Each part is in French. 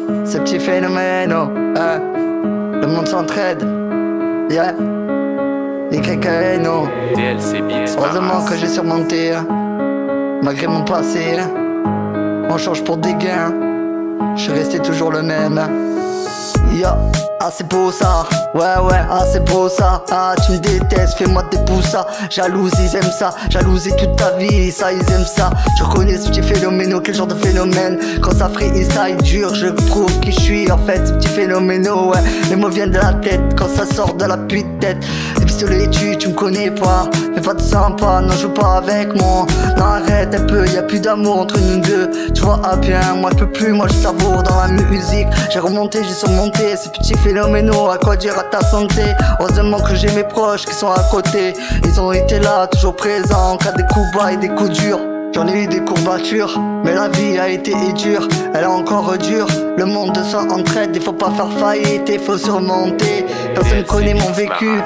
Ces petits phénomènes, hein. Le monde s'entraide, yeah. Les KKN, heureusement que j'ai surmonté, hein. Malgré mon passé, hein. On change pour des gains, je suis resté toujours le même, hein. Yeah. Ah c'est beau ça, ouais, ah c'est beau ça. Ah tu me détestes, fais-moi des poussas. Jalouse, ils aiment ça, jalousie toute ta vie, ça ils aiment ça. Je reconnais ce petit phénomène, quel genre de phénomène. Quand ça freestyle dur, je prouve qui je suis. En fait ce petit phénomène, ouais, les mots viennent de la tête. Quand ça sort de la pute tête. Les pistolets tu me connais pas. Fais pas de sympa, non joue pas avec moi. Non arrête un peu, y'a plus d'amour entre nous deux. Tu vois ah bien, moi je peux plus, moi je savoure dans la musique. J'ai remonté, j'ai surmonté ces petits phénoménaux, à quoi dire à ta santé. Heureusement que j'ai mes proches qui sont à côté. Ils ont été là, toujours présents en cas des coups bas et des coups durs. J'en ai eu des courbatures, mais la vie a été dure. Elle est encore dure, le monde s'entraide. Il faut pas faire faillite, il faut surmonter. Personne connaît mon vécu,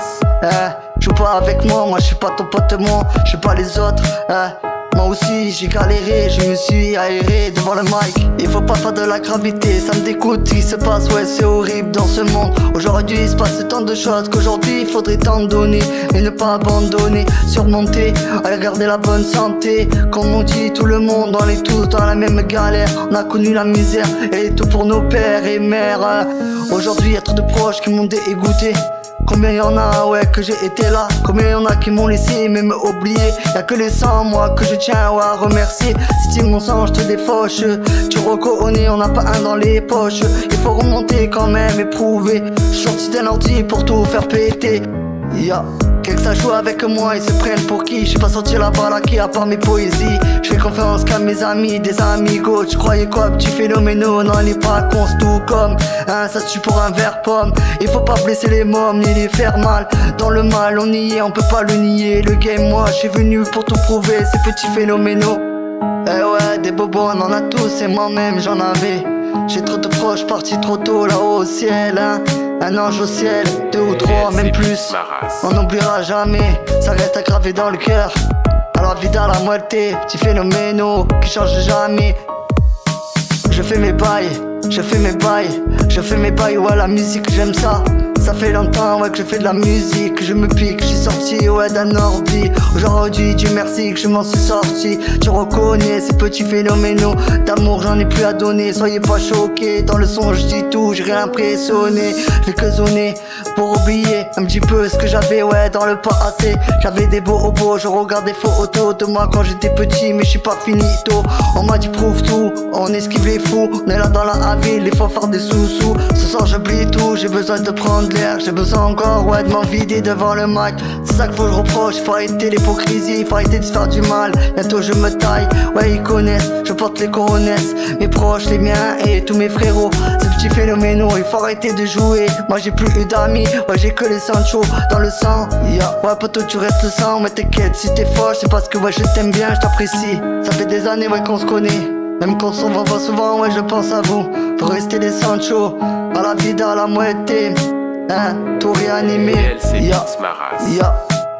joue pas avec moi, moi je suis pas ton pote, moi je suis pas les autres, moi aussi j'ai galéré, je me suis aéré devant le mic. Il faut pas faire de la gravité, ça me dégoûte ce qui se passe, ouais c'est horrible dans ce monde. Aujourd'hui il se passe tant de choses qu'aujourd'hui il faudrait t'en donner. Mais ne pas abandonner, surmonter, garder la bonne santé. Comme on dit tout le monde, on est tous dans la même galère. On a connu la misère et tout pour nos pères et mères. Aujourd'hui y'a trop de proches qui m'ont dégoûté. Combien y'en a, ouais, que j'ai été là. Combien y'en a qui m'ont laissé, même oublié. Y'a que les 100, moi, que je tiens ouais, à remercier. Si tu mon sang, je te défauche. Tu reconnais, on a pas un dans les poches. Il faut remonter quand même et prouver. J'suis sorti d'un ordi pour tout faire péter. Yeah. Quelques ça joue avec moi, ils se prennent pour qui? J'suis pas sorti là-bas là qui à part mes poésies. J'fais confiance qu'à mes amis, des amigos. Tu croyais quoi, petit phénoméno? Non, il est pas con, c'est tout comme ça se tue pour un verre pomme. Il faut pas blesser les mômes, ni les faire mal. Dans le mal, on y est, on peut pas le nier. Le game, moi, j'suis venu pour tout prouver, ces petits phénoménaux. Eh ouais, des bobos, on en a tous, et moi-même j'en avais. J'ai trop de proches partis trop tôt là-haut au ciel, hein. Un ange au ciel, 2 ou 3, même plus. On n'oubliera jamais, ça reste gravé dans le cœur. Alors vida la moitié, petit phénoméno qui change jamais. Je fais mes bails, je fais mes bails, je fais mes bails, ouais la musique j'aime ça. Ça fait longtemps ouais que je fais de la musique, je me pique, j'suis sorti ouais d'un ordi. Aujourd'hui Dieu merci que je m'en suis sorti. Tu reconnais ces petits phénoménaux, d'amour j'en ai plus à donner. Soyez pas choqués, dans le son je dis tout, j'ai rien impressionné. Je fais que zoner pour oublier un petit peu ce que j'avais ouais dans le passé. J'avais des beaux hobos, je regarde des photos de moi quand j'étais petit, mais je suis pas finito. On m'a dit prouve tout, on esquive les fous, on est là dans la ville, il faut faire des sous-sous. Ce soir j'oublie tout, j'ai besoin de prendre l'air, j'ai besoin encore ouais de m'en vider devant le mic. C'est ça qu'il faut que je reproche, il faut arrêter l'hypocrisie, il faut arrêter de se faire du mal. Bientôt je me taille, ouais ils connaissent, je porte les coronesses, mes proches, les miens et tous mes frérots. Ces petits phénoménaux, il faut arrêter de jouer. Moi j'ai plus eu d'amis, ouais j'ai que les Sancho dans le sang, yeah. Ouais poteau tu restes le sang, mais t'inquiète si t'es fauche, c'est parce que ouais je t'aime bien, je t'apprécie. Ça fait des années ouais qu'on se connaît, même quand on s'en va pas souvent, ouais je pense à vous. Faut rester des Sancho, à la vida, à la moitié, hein, tout réanimé, yeah, yeah.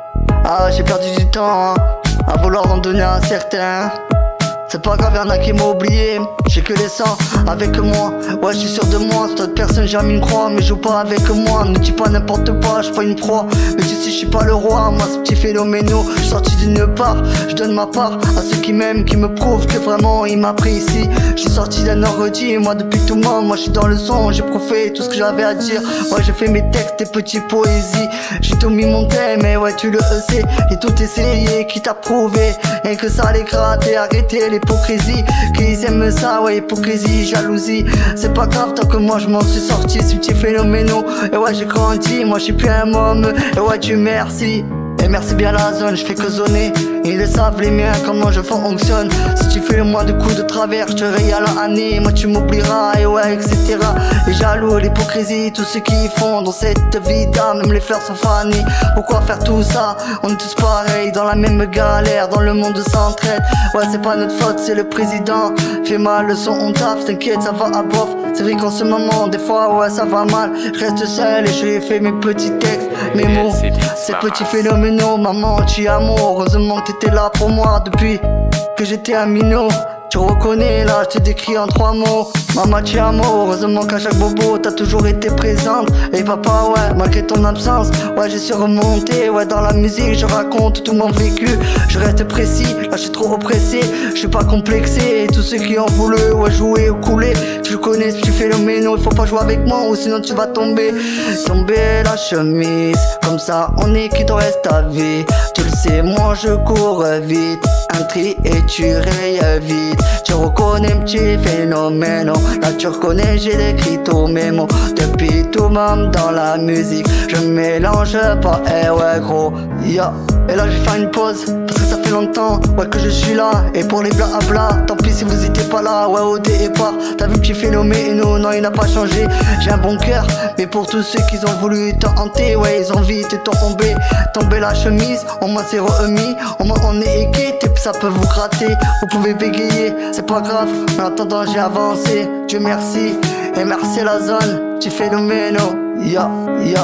Ah j'ai perdu du temps, hein, à vouloir en donner à certains. C'est pas grave, y'en a qui m'ont oublié. J'ai que les 100 avec moi. Ouais, je suis sûr de moi. Sur d'autres personnes, j'ai mis une croix. Mais joue pas avec moi. Ne dis pas n'importe quoi, je suis pas une proie. Mais tu sais, je suis pas le roi. Moi, ce petit phénoméno, je suis sorti d'une part. Je donne ma part à ceux qui m'aiment, qui me prouvent que vraiment ils m'apprécient. Je suis sorti d'un ordi. Moi, depuis tout le monde, moi, je suis dans le son. J'ai prouvé tout ce que j'avais à dire. Ouais, j'ai fait mes textes, des petites poésies. J'ai tout mis mon thème, mais ouais, tu le sais. J'ai tout essayé, qui t'a prouvé. Et que ça les gratte et arrêter les hypocrisie, qu'ils aiment ça, ouais, hypocrisie, jalousie. C'est pas grave tant que moi je m'en suis sorti, ce petit phénoméno. Et ouais, j'ai grandi, moi je suis plus un homme. Et ouais, Dieu merci. Et merci bien la zone, je fais que zoner. Ils le savent les miens, comment je fonctionne. Si tu fais le moins de coups de travers, je te régale l'année. Moi tu m'oublieras, et ouais, etc. Les jaloux, l'hypocrisie, tout ce qu'ils font dans cette vie d'âme, même les fleurs sont fanées. Pourquoi faire tout ça? On est tous pareils, dans la même galère, dans le monde s'entraide. Ouais, c'est pas notre faute, c'est le président. Fais ma leçon, on taffe, t'inquiète, ça va à bof. C'est vrai qu'en ce moment, des fois, ouais, ça va mal. Je reste seul et je fais mes petits textes, mes mots. Ces petits phénoménaux, maman, tu es amour. Heureusement que t'étais là pour moi depuis que j'étais un minot. Tu reconnais là, je te décris en 3 mots. Maman ti amo, heureusement qu'à chaque bobo t'as toujours été présente. Et papa ouais, malgré ton absence, ouais je suis remonté. Ouais dans la musique je raconte tout mon vécu. Je reste précis, là je suis trop oppressé. Je suis pas complexé, et tous ceux qui ont voulu ouais jouer ou couler. Tu le connais, tu fais le méno, il faut pas jouer avec moi ou sinon tu vas tomber. Tomber la chemise, comme ça on est quitte au reste ta vie. Tu le sais, moi je cours vite. Un tri et tu rayes vite. Tu reconnais petit phénomène. Là tu reconnais, j'ai écrit tous mes mots. Depuis tout même dans la musique, je mélange pas, eh ouais gros, yeah. Et là j'ai fait une pause, parce que ça fait longtemps, ouais que je suis là. Et pour les bla à bla, tant pis si vous étiez pas là, ouais au départ. T'as vu petit phénomène, non il n'a pas changé. J'ai un bon cœur, mais pour tous ceux qui ont voulu te hanter, ouais ils ont vite tombé. Tomber la chemise, on m'a s'est remis. On est équité, ça peut vous gratter. Vous pouvez bégayer, c'est pas grave. Mais en attendant j'ai avancé, Dieu merci. Et merci la zone, petit phénomène, ya, ya.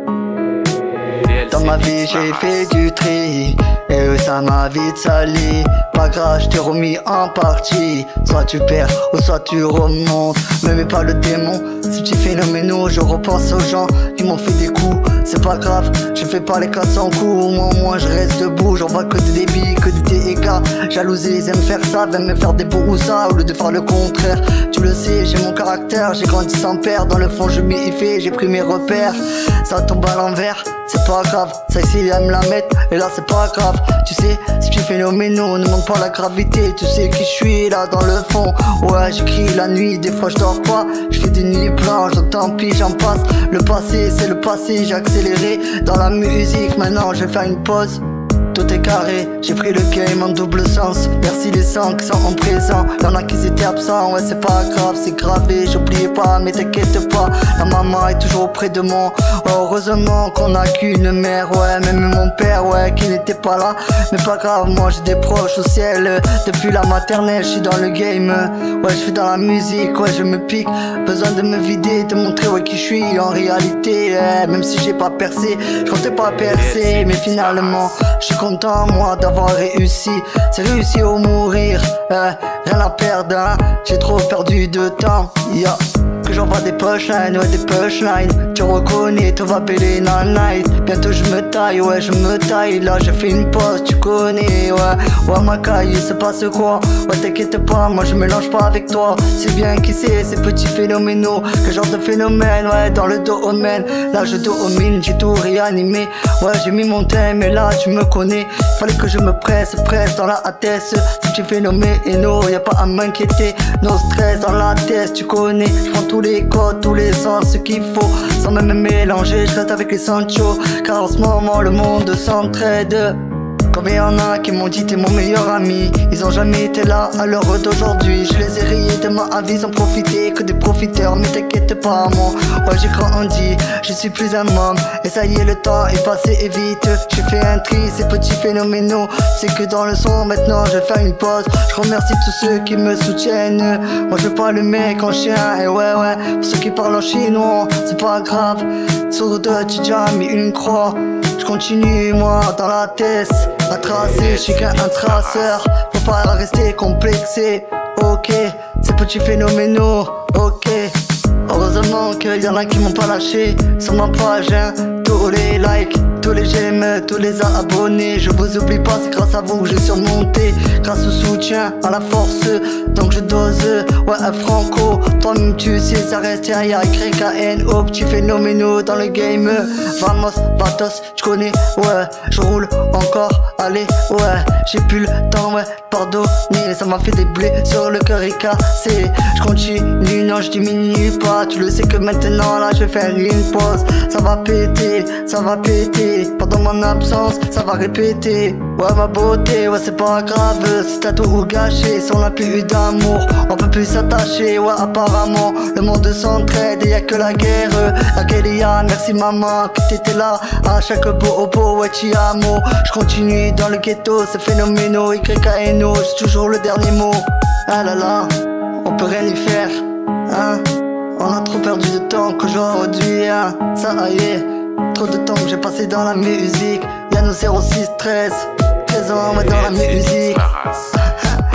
Dans ma vie j'ai fait du tri, et ça m'a vite sali. Pas grave, je t'ai remis en partie. Soit tu perds, ou soit tu remontes. Me mets pas le démon, ce petit phénomène. Je repense aux gens qui m'ont fait des coups. C'est pas grave, je fais pas les cas sans coup. Moi je reste debout, j'en vois que des débits, que des dégâts. Jalousie, ils aiment faire ça, viennent me faire des beaux ou ça, au lieu de faire le contraire. Tu le sais, j'ai mon caractère, j'ai grandi sans père. Dans le fond je m'y fais, j'ai pris mes repères. Ça tombe à l'envers, c'est pas grave. Ça ici il aime la mettre, et là c'est pas grave. Tu sais, si tu fais phénoménal, ne manque pas la gravité. Tu sais qui je suis là dans le fond. Ouais j'écris la nuit, des fois je dors pas. Je fais des nuits blanches, donc tant pis j'en passe. Le passé c'est le passé, j'ai accéléré dans la musique. Maintenant je vais faire une pause. Tout est carré, j'ai pris le game en double sens. Merci les 100 qui sont en présent. Y'en a qui étaient absents, ouais c'est pas grave, c'est gravé, j'oublie pas, mais t'inquiète pas. La maman est toujours auprès de moi. Ouais, heureusement qu'on a qu'une mère, ouais, même mon père, ouais, qui n'était pas là. Mais pas grave, moi j'ai des proches au ciel. Depuis la maternelle, je suis dans le game. Ouais, je suis dans la musique, ouais, je me pique. Besoin de me vider, de montrer ouais qui je suis en réalité. Même si j'ai pas percé, je comptais pas percer, mais finalement, je suis content moi d'avoir réussi. C'est réussi au mourir, rien à perdre, hein. J'ai trop perdu de temps, yeah. Que j'envoie des punchlines, ouais des punchlines. Tu reconnais, tout va péler dans la night. Bientôt je me taille, ouais je me taille. Là je fais une pause, tu connais, ouais. Ouais ma caille, il se passe quoi? Ouais t'inquiète pas, moi je mélange pas avec toi. C'est bien qui c'est, ces petits phénoménaux. Quel genre de phénomène, ouais dans le domaine. Là je domine, j'ai tout réanimé. Ouais j'ai mis mon thème et là tu me connais. Fallait que je me presse dans la attesse. Ces petits phénoménaux, y'a pas à m'inquiéter. No stress dans la tête, tu connais. J'prends tous les codes, tous les sens, ce qu'il faut. Sans même me mélanger, je reste avec les Sancho. Car en ce moment le monde s'entraide. Combien y'en a qui m'ont dit t'es mon meilleur ami. Ils ont jamais été là à l'heure d'aujourd'hui. Je les ai rayés de ma vie sans profiter. Que des profiteurs, mais t'inquiète pas moi. Ouais j'ai grandi, je suis plus un homme. Et ça y est le temps est passé et vite. J'ai fait un tri, ces petits phénoménaux. C'est que dans le son maintenant je vais faire une pause. Je remercie tous ceux qui me soutiennent. Moi je veux pas le mec en chien. Et ouais pour ceux qui parlent en chinois, c'est pas grave. Sur deux tu déjà mis une croix. Je continue moi dans la tête à tracer, je suis qu'un traceur. Faut pas rester complexé, ok. Ces petits phénoménaux, ok. Heureusement qu'il y en a qui m'ont pas lâché sur ma page, hein. Tous les likes, tous les j'aime, tous les abonnés. Je vous oublie pas, c'est grâce à vous que j'ai surmonté. Grâce au soutien, à la force, donc je dose. Ouais, un franco, toi-même tu sais, ça reste Y-A-Y-N-O. Petit phénoménaux dans le game. Vamos, vatos, tu connais, ouais. Je roule encore, allez, ouais. J'ai plus le temps, ouais, pardonnez. Ça m'a fait des blés sur le cœur est cassé. Je continue, non, je diminue pas. Tu le sais que maintenant, là, je vais faire une pause. Ça va péter, ça va péter. Pendant mon absence, ça va répéter. Ouais ma beauté, ouais c'est pas grave. Si t'as tout gâché, si on n'a plus eu d'amour, on peut plus s'attacher, ouais apparemment. Le monde s'entraide et y'a que la guerre. La guérilla, merci maman que t'étais là à chaque beau, ouais ti amo. Je continue dans le ghetto, c'est phénoménal, YKNO, j'ai toujours le dernier mot. Ah là là, on peut rien y faire, hein. On a trop perdu de temps qu'aujourd'hui, hein. Ça y est, trop de temps que j'ai passé dans la musique. Y'a nos 06, 13 ans, ouais, dans la musique. Ces petits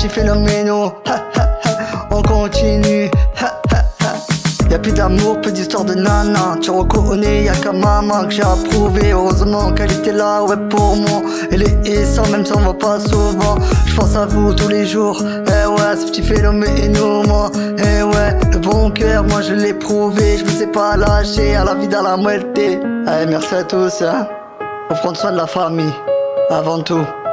petit phénoménal. On continue. Y'a plus d'amour, plus d'histoire de nana. Tu reconnais, y'a qu'à maman que j'ai approuvé. Heureusement qu'elle était là, ouais, pour moi. Elle est ça, même si on va pas souvent. J'pense à vous tous les jours. Eh ouais, ce petit phénomène, moi. Eh ouais, le bon cœur, moi je l'ai prouvé. Je me sais pas lâcher à la vie, à la muerte. Allez, merci à tous, hein. Faut prendre soin de la famille, avant tout.